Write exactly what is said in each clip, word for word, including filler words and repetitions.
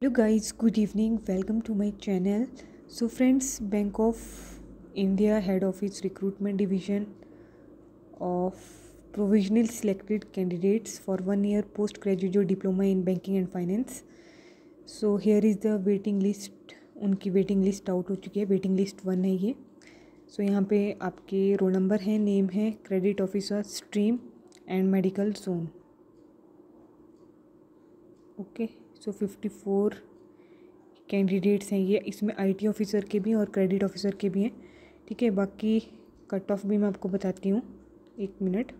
Hello guys, good evening. Welcome to my channel. So friends, Bank of India head office recruitment division of provisional selected candidates for one year postgraduate diploma in banking and finance. So here is the waiting list. उनकी waiting list out हो चुकी है. Waiting list one है ये. सो so, यहाँ पे आपके roll number है, नेम है, credit officer, stream and medical zone. Okay, so fifty four candidates हैं ये. इसमें आईटी ऑफिसर के भी और क्रेडिट ऑफिसर के भी हैं. ठीक है, बाकी कट ऑफ भी मैं आपको बताती हूँ, एक minute.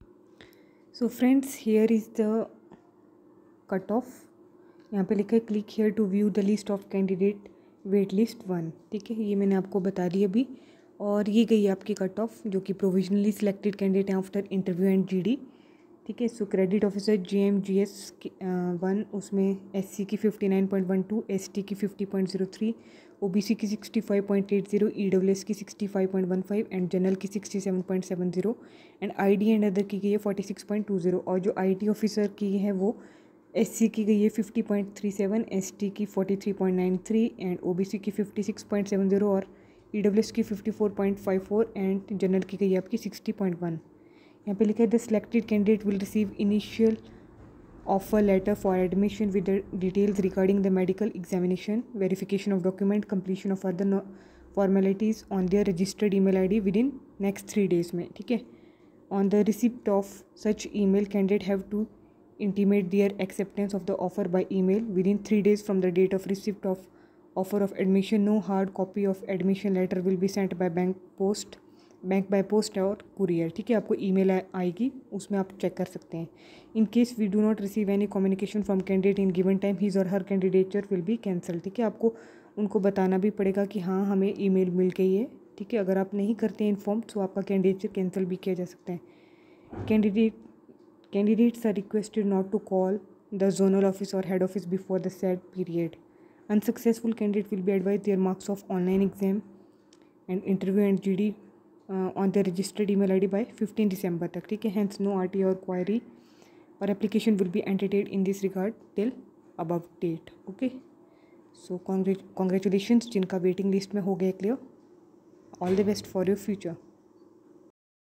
So friends, here is the cut off. यहाँ पे लिखा है click here to view the list of candidate wait list one. ठीक है, ये मैंने आपको बता दी अभी. और ये गई आपकी कट ऑफ जो कि प्रोविजनली सिलेक्टेड कैंडिडेट हैं आफ्टर इंटरव्यू एंड जीडी. ठीक है, so credit officer J M G S one, उसमें एस सी की fifty nine point one two, S T की fifty point zero three, O B C की sixty five point eight zero, E W S की sixty five point one five and general की sixty seven point seven zero and I D and other की गई है forty six point two zero. और जो I T officer की है वो एस सी की गई है fifty point three seven, S T की forty three point nine three and O B C की fifty six point seven zero और ई डब्ल्यू एस की fifty four point five four and general की गई है आपकी सिक्सटी पॉइंट वन. यहाँ पे लिखा है the selected candidate will receive initial offer letter for admission with the details regarding the medical examination, verification of document, completion of other formalities on their registered email ID with in next three days में. ठीक है, on the receipt of such email candidate have to intimate their acceptance of the offer by email within three days from the date of receipt of offer of admission. No hard copy of admission letter will be sent by bank post bank by post और courier. ठीक है, आपको email आएगी, उसमें आप check कर सकते हैं. In case we do not receive any communication from candidate in given time, his or her candidature will be cancel. ठीक है, आपको उनको बताना भी पड़ेगा कि हाँ हमें ईमेल मिल गई है. ठीक है, अगर आप नहीं करते इन्फॉर्म तो आपका कैंडिडेचर कैंसिल भी किया जा सकता है. Candidate Candidates are requested not to call the zonal office or head office before the said period. Unsuccessful candidate will be advised their marks of online exam and interview and G D uh, on their registered email I D by fifteen December तक. ठीक है, hence no R T or query or application will be entertained in this regard till above date. Okay, so congratulations जिनका waiting list में हो गया clear. All the best for your future.